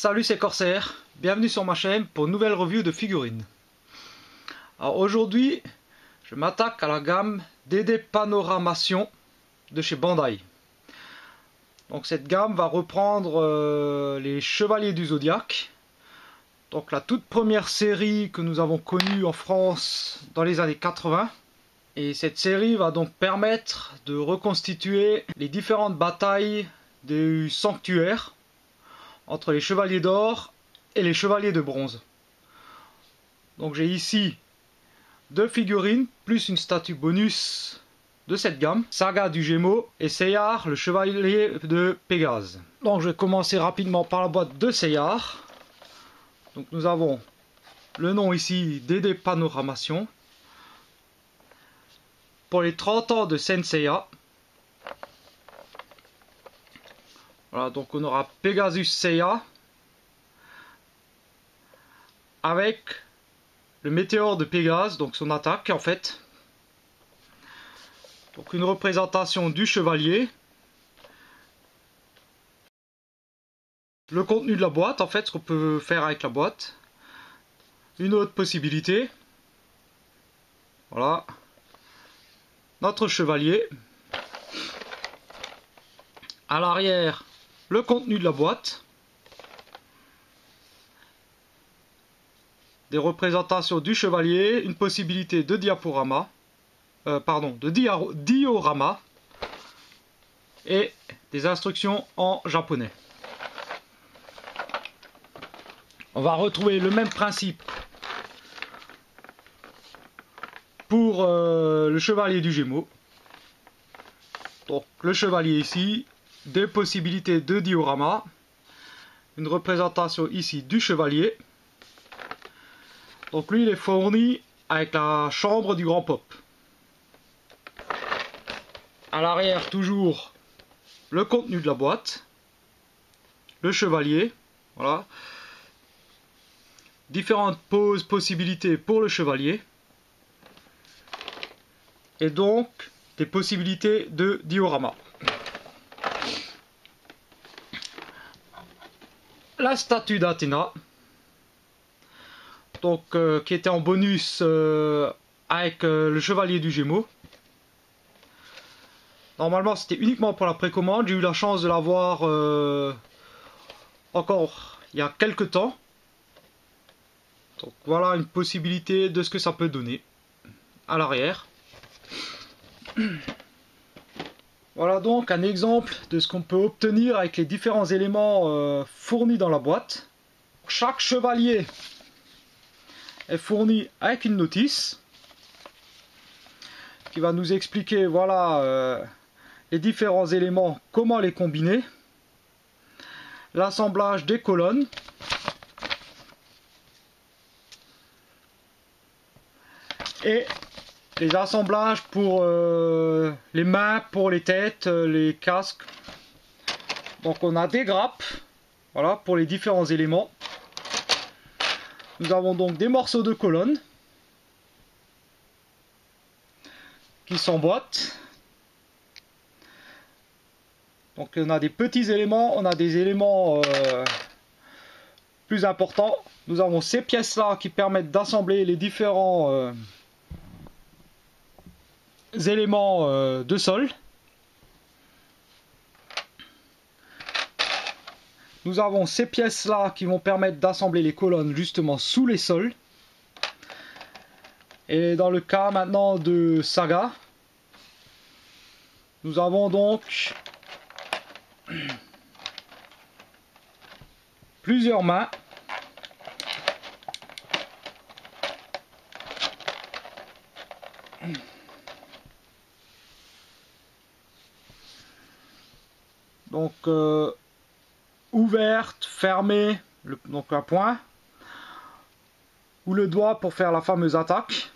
Salut, c'est Corsair, bienvenue sur ma chaîne pour une nouvelle review de figurines. Alors aujourd'hui, je m'attaque à la gamme DD Panoramation de chez Bandai. Donc cette gamme va reprendre les Chevaliers du Zodiaque. Donc la toute première série que nous avons connue en France dans les années 80. Et cette série va donc permettre de reconstituer les différentes batailles du sanctuaire entre les chevaliers d'or et les chevaliers de bronze. Donc j'ai ici deux figurines plus une statue bonus de cette gamme, Saga du Gémeaux et Seyar, le chevalier de Pégase. Donc je vais commencer rapidement par la boîte de Seyar. Donc nous avons le nom ici, DD Panoramation. Pour les 30 ans de Senseiya. Voilà, donc on aura Pegasus Seiya avec le météore de Pégase, donc son attaque en fait. Donc une représentation du chevalier. Le contenu de la boîte, en fait, ce qu'on peut faire avec la boîte. Une autre possibilité. Voilà. Notre chevalier. À l'arrière, le contenu de la boîte. Des représentations du chevalier, une possibilité de diaporama. Diorama. Et des instructions en japonais. On va retrouver le même principe pour le chevalier du Gémeaux. Donc le chevalier ici, des possibilités de diorama, une représentation ici du chevalier. Donc lui il est fourni avec la chambre du grand pop. À l'arrière toujours le contenu de la boîte, le chevalier, voilà. Différentes poses, possibilités pour le chevalier. Et donc des possibilités de diorama. La statue d'Athéna, donc qui était en bonus avec le chevalier du Gémeaux. Normalement c'était uniquement pour la précommande, j'ai eu la chance de l'avoir encore il y a quelques temps. Donc voilà une possibilité de ce que ça peut donner à l'arrière. Voilà donc un exemple de ce qu'on peut obtenir avec les différents éléments fournis dans la boîte. Chaque chevalier est fourni avec une notice qui va nous expliquer voilà les différents éléments, comment les combiner, l'assemblage des colonnes, et les assemblages pour les mains, pour les têtes, les casques. Donc on a des grappes, voilà, pour les différents éléments. Nous avons donc des morceaux de colonne qui s'emboîtent. Donc on a des petits éléments, on a des éléments plus importants. Nous avons ces pièces là qui permettent d'assembler les différents éléments de sol. Nous avons ces pièces là qui vont permettre d'assembler les colonnes justement sous les sols. Et dans le cas maintenant de Saga, nous avons donc plusieurs mains donc ouverte, fermée, donc un point, ou le doigt pour faire la fameuse attaque.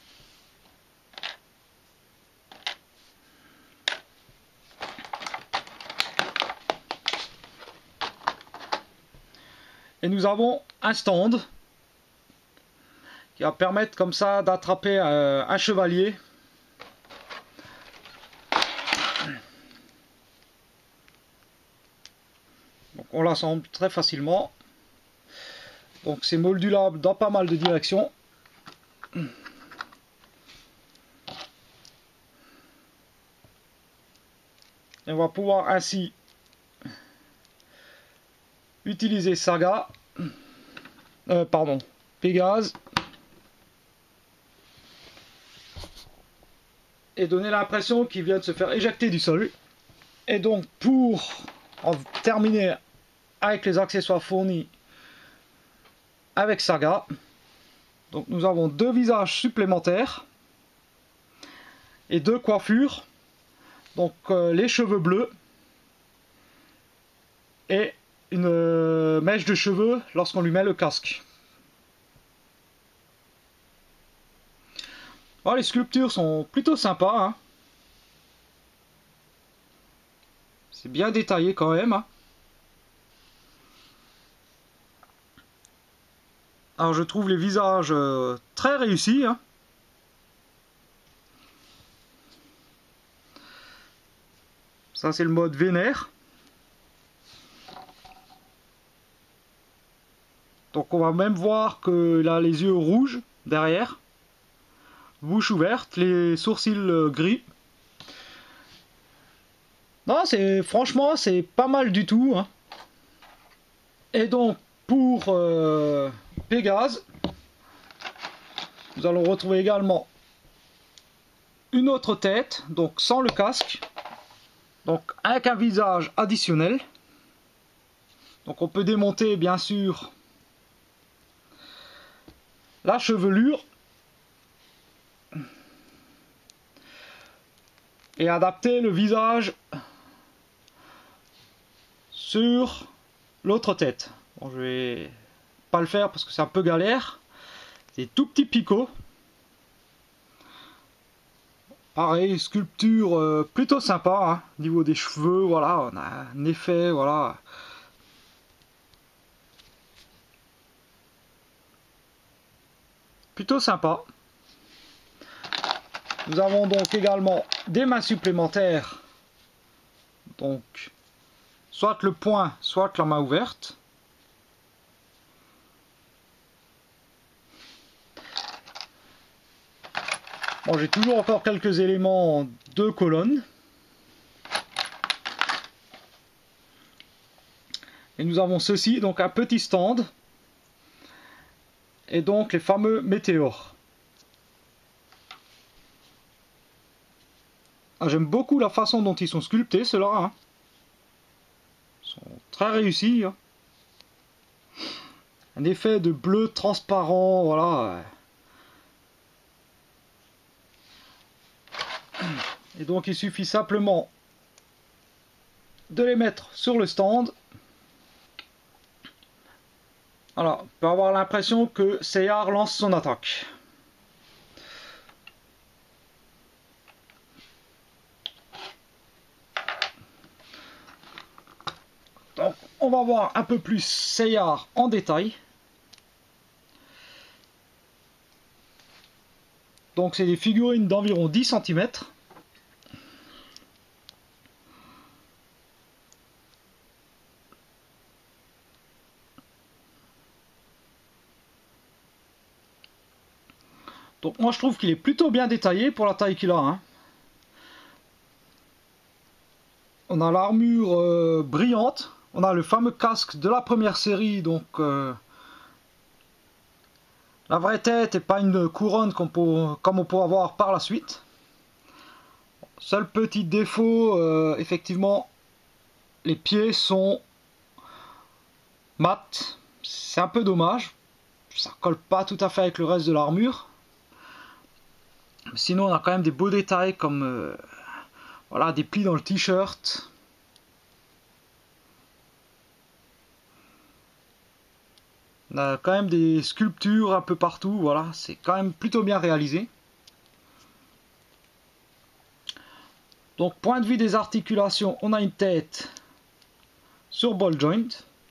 Et nous avons un stand qui va permettre comme ça d'attraper un chevalier. Donc on l'assemble très facilement. Donc c'est modulable dans pas mal de directions. Et on va pouvoir ainsi utiliser Saga, Pégase, et donner l'impression qu'il vient de se faire éjecter du sol. Et donc pour en terminer avec les accessoires fournis avec Saga, donc nous avons 2 visages supplémentaires et 2 coiffures, donc les cheveux bleus et une mèche de cheveux lorsqu'on lui met le casque. Alors, les sculptures sont plutôt sympas, hein. C'est bien détaillé quand même, hein. Alors je trouve les visages très réussis, hein. Ça c'est le mode vénère. Donc on va même voir qu'il a les yeux rouges derrière, bouche ouverte, les sourcils gris. Non, franchement c'est pas mal du tout, hein. Et donc pour Pégase, nous allons retrouver également une autre tête, donc sans le casque, donc avec un visage additionnel. Donc on peut démonter bien sûr la chevelure et adapter le visage sur l'autre tête. Bon, je vais pas le faire parce que c'est un peu galère. C'est tout petit picot. Pareil, sculpture plutôt sympa, hein. Au niveau des cheveux, voilà, on a un effet, voilà. Plutôt sympa. Nous avons donc également des mains supplémentaires. Donc, soit le poing, soit la main ouverte. Bon, j'ai toujours encore quelques éléments de colonne. Et nous avons ceci, donc un petit stand. Et donc les fameux météores. Ah, j'aime beaucoup la façon dont ils sont sculptés, ceux-là, hein. Ils sont très réussis, hein. Un effet de bleu transparent, voilà. Et donc il suffit simplement de les mettre sur le stand. Voilà, on peut avoir l'impression que Seyar lance son attaque. Donc on va voir un peu plus Seyar en détail. Donc c'est des figurines d'environ 10 cm. Donc moi je trouve qu'il est plutôt bien détaillé pour la taille qu'il a, hein. On a l'armure brillante, on a le fameux casque de la première série, donc la vraie tête et pas une couronne comme on peut avoir par la suite. Seul petit défaut, effectivement, les pieds sont mat. C'est un peu dommage, ça colle pas tout à fait avec le reste de l'armure. Sinon on a quand même des beaux détails comme voilà, des plis dans le t-shirt. On a quand même des sculptures un peu partout, voilà, c'est quand même plutôt bien réalisé. Donc point de vue des articulations, on a une tête sur ball joint.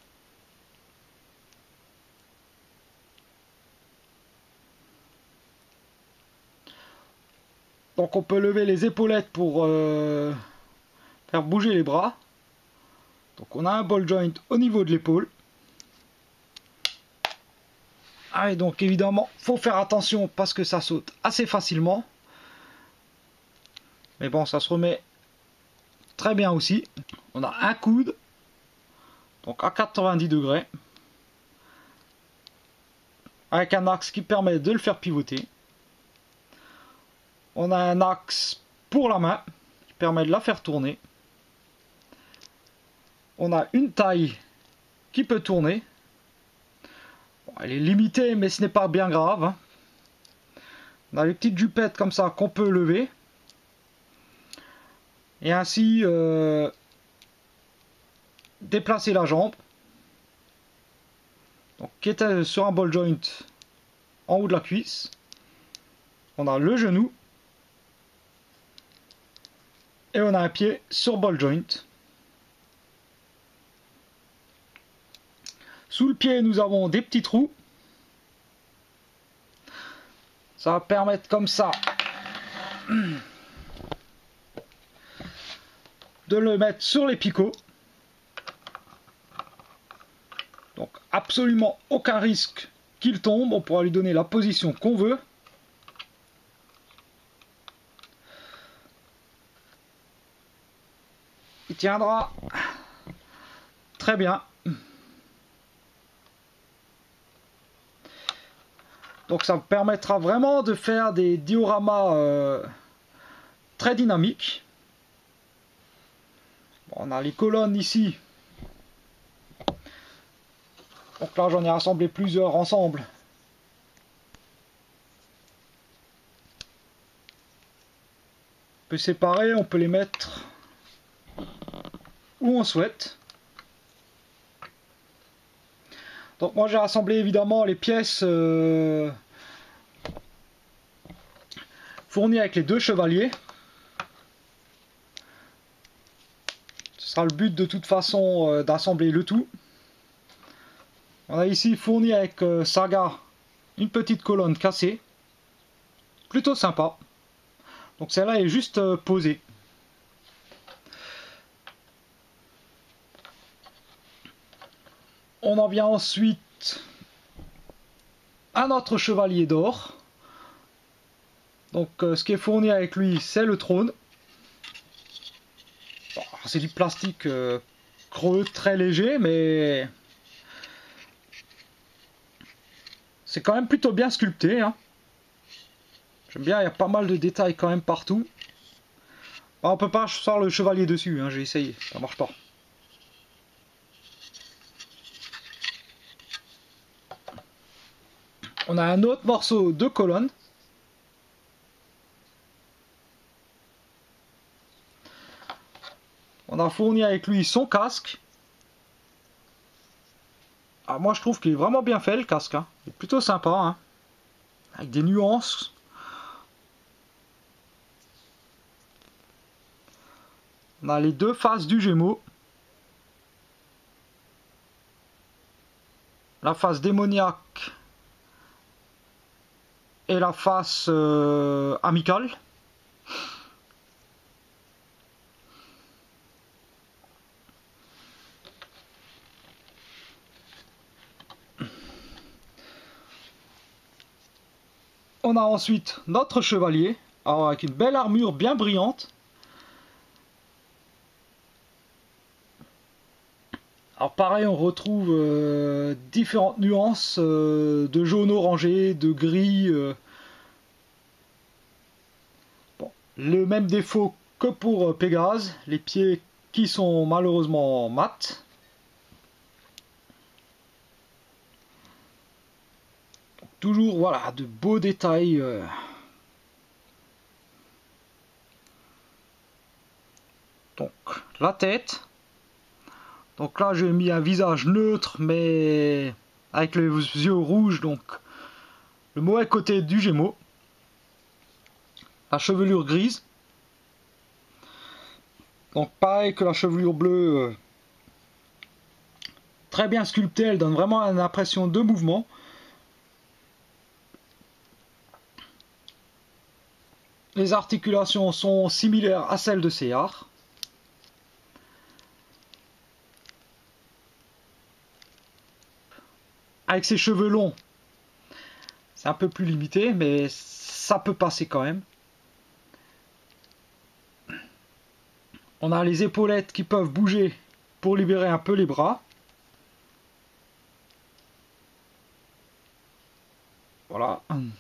Donc on peut lever les épaulettes pour faire bouger les bras. Donc on a un ball joint au niveau de l'épaule. Ah, et donc évidemment, faut faire attention parce que ça saute assez facilement. Mais bon, ça se remet très bien aussi. On a un coude, donc à 90 degrés, avec un axe qui permet de le faire pivoter. On a un axe pour la main qui permet de la faire tourner. On a une taille qui peut tourner. Bon, elle est limitée, mais ce n'est pas bien grave. On a les petites jupettes comme ça qu'on peut lever. Et ainsi déplacer la jambe. Donc, qui est sur un ball joint en haut de la cuisse. On a le genou. Et on a un pied sur ball joint. Sous le pied, nous avons des petits trous. Ça va permettre comme ça de le mettre sur les picots. Donc absolument aucun risque qu'il tombe. On pourra lui donner la position qu'on veut. Il tiendra très bien. Donc ça permettra vraiment de faire des dioramas très dynamiques. Bon, on a les colonnes ici. Donc là j'en ai rassemblé plusieurs ensemble. On peut séparer, on peut les mettre où on souhaite. Donc moi j'ai rassemblé évidemment les pièces fournies avec les deux chevaliers. Ce sera le but de toute façon d'assembler le tout. On a ici fourni avec Saga une petite colonne cassée. Plutôt sympa. Donc celle-là est juste posée. On en vient ensuite à notre chevalier d'or. Donc ce qui est fourni avec lui, c'est le trône. Bon, c'est du plastique creux, très léger, mais c'est quand même plutôt bien sculpté. Hein. J'aime bien, il y a pas mal de détails quand même partout. Bon, on peut pas sortir le chevalier dessus, hein, j'ai essayé, ça marche pas. On a un autre morceau de colonne. On a fourni avec lui son casque. Ah, moi je trouve qu'il est vraiment bien fait le casque. Hein. Il est plutôt sympa. Hein. Avec des nuances. On a les deux faces du Gémeaux. La face démoniaque et la face amicale. On a ensuite notre chevalier, alors avec une belle armure bien brillante. Alors pareil, on retrouve différentes nuances de jaune orangé, de gris. Bon, le même défaut que pour Pégase, les pieds qui sont malheureusement mat. Toujours voilà de beaux détails. Donc la tête. Donc là j'ai mis un visage neutre mais avec les yeux rouges, donc le mauvais côté du Gémeaux. La chevelure grise. Donc pareil que la chevelure bleue. Très bien sculptée, elle donne vraiment une impression de mouvement. Les articulations sont similaires à celles de Seyar. Avec ses cheveux longs, c'est un peu plus limité, mais ça peut passer quand même. On a les épaulettes qui peuvent bouger pour libérer un peu les bras. Voilà.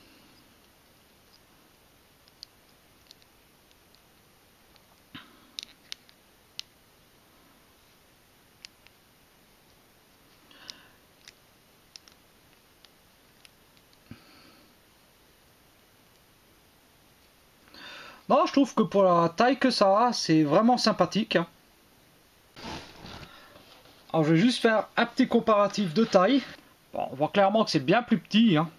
Non, je trouve que pour la taille que ça a, c'est vraiment sympathique. Alors je vais juste faire un petit comparatif de taille. Bon, on voit clairement que c'est bien plus petit. Hein.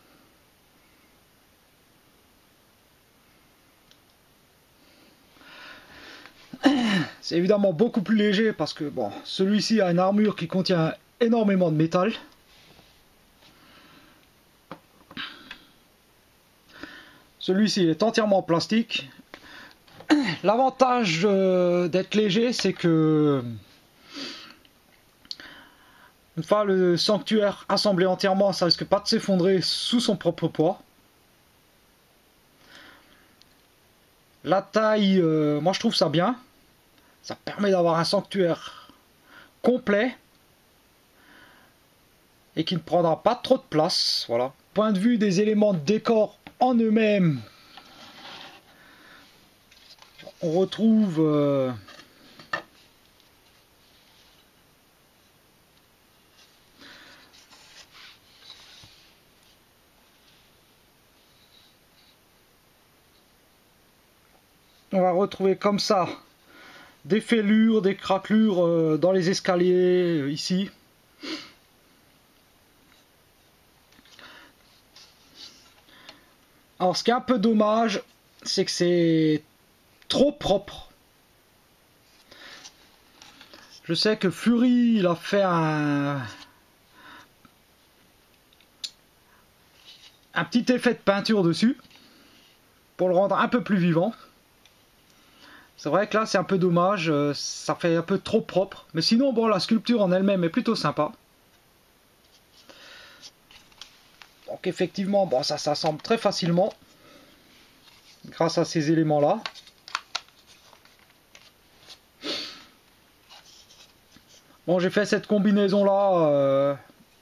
C'est évidemment beaucoup plus léger parce que bon, celui-ci a une armure qui contient énormément de métal. Celui-ci est entièrement en plastique. L'avantage d'être léger, c'est que une fois le sanctuaire assemblé entièrement, ça risque pas de s'effondrer sous son propre poids. La taille, moi je trouve ça bien. Ça permet d'avoir un sanctuaire complet et qui ne prendra pas trop de place. Voilà. Point de vue des éléments de décor en eux-mêmes, on retrouve on va retrouver comme ça des fêlures, des craquelures dans les escaliers ici. Alors ce qui est un peu dommage, c'est que c'est trop propre. Je sais que Fury, il a fait un petit effet de peinture dessus pour le rendre un peu plus vivant. C'est vrai que là c'est un peu dommage, ça fait un peu trop propre. Mais sinon bon, la sculpture en elle-même est plutôt sympa. Donc effectivement bon, ça s'assemble très facilement grâce à ces éléments là. Bon, j'ai fait cette combinaison là,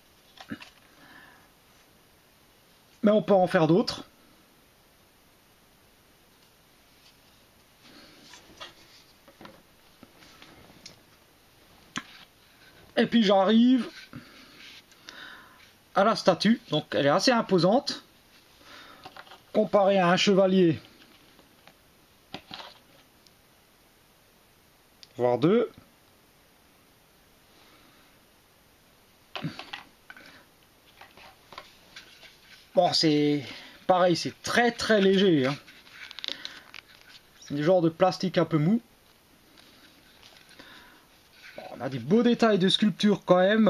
mais on peut en faire d'autres. Et puis j'arrive à la statue, donc elle est assez imposante comparée à un chevalier, voire deux. Bon, c'est pareil, c'est très très léger. Hein. C'est du genre de plastique un peu mou. Bon, on a des beaux détails de sculpture quand même.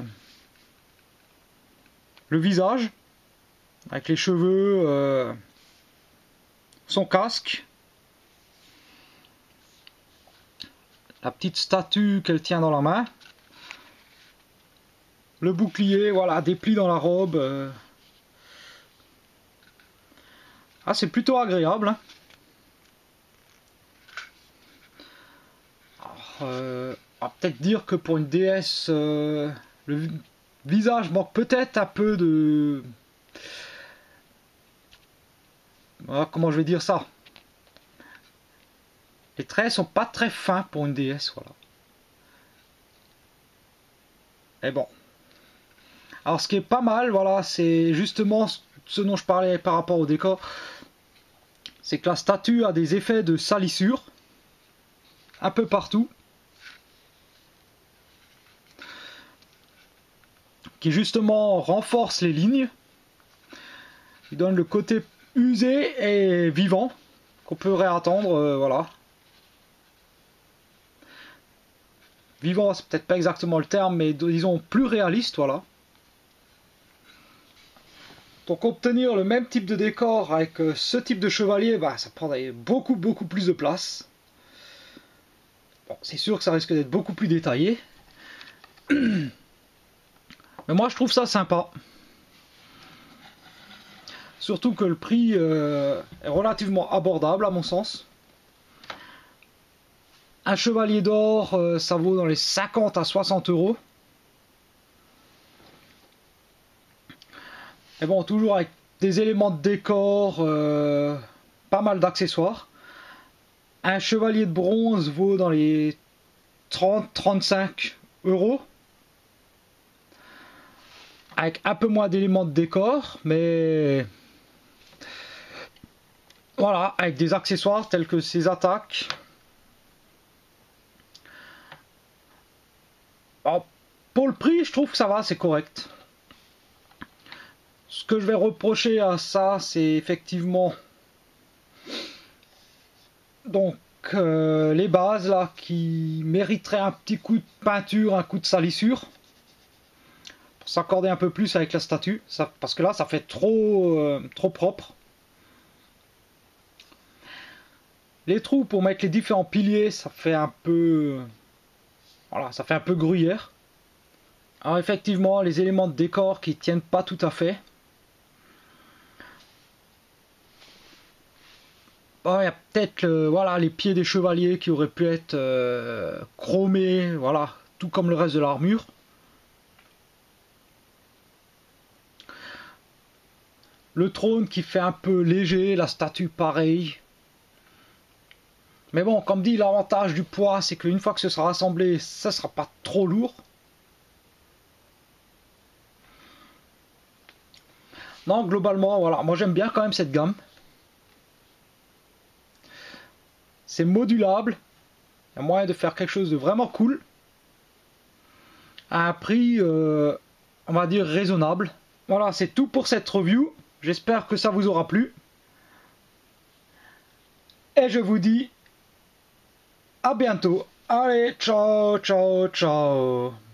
Le visage, avec les cheveux, son casque. La petite statue qu'elle tient dans la main. Le bouclier, voilà, des plis dans la robe. Ah, c'est plutôt agréable. Hein. On va peut-être dire que pour une déesse, le visage manque peut-être un peu de... Voilà, comment je vais dire ça? Les traits sont pas très fins pour une déesse, voilà. Et bon. Alors ce qui est pas mal, voilà, c'est justement ce dont je parlais par rapport au décor. C'est que la statue a des effets de salissure. Un peu partout. Qui justement renforce les lignes. Il donne le côté usé et vivant qu'on peut réattendre, voilà. Vivant, c'est peut-être pas exactement le terme, mais disons plus réaliste, voilà. Donc obtenir le même type de décor avec ce type de chevalier, bah, ça prendrait beaucoup plus de place. Bon, c'est sûr que ça risque d'être beaucoup plus détaillé. Mais moi je trouve ça sympa. Surtout que le prix est relativement abordable à mon sens. Un chevalier d'or, ça vaut dans les 50 à 60 euros. Et bon, toujours avec des éléments de décor, pas mal d'accessoires. Un chevalier de bronze vaut dans les 30-35 euros. Avec un peu moins d'éléments de décor, mais voilà, avec des accessoires tels que ces attaques. Alors, pour le prix, je trouve que ça va, c'est correct. Ce que je vais reprocher à ça, c'est effectivement donc les bases là qui mériteraient un petit coup de peinture, un coup de salissure pour s'accorder un peu plus avec la statue, ça, parce que là ça fait trop propre. Les trous pour mettre les différents piliers, ça fait un peu voilà, ça fait un peu gruyère. Alors effectivement, les éléments de décor qui tiennent pas tout à fait. Bon, il y a peut-être voilà, les pieds des chevaliers qui auraient pu être chromés, voilà, tout comme le reste de l'armure. Le trône qui fait un peu léger, la statue pareil. Mais bon, comme dit, l'avantage du poids, c'est qu'une fois que ce sera rassemblé, ça sera pas trop lourd. Non, globalement, voilà, moi j'aime bien quand même cette gamme. C'est modulable. Il y a moyen de faire quelque chose de vraiment cool. À un prix, on va dire, raisonnable. Voilà, c'est tout pour cette review. J'espère que ça vous aura plu. Et je vous dis à bientôt. Allez, ciao, ciao, ciao.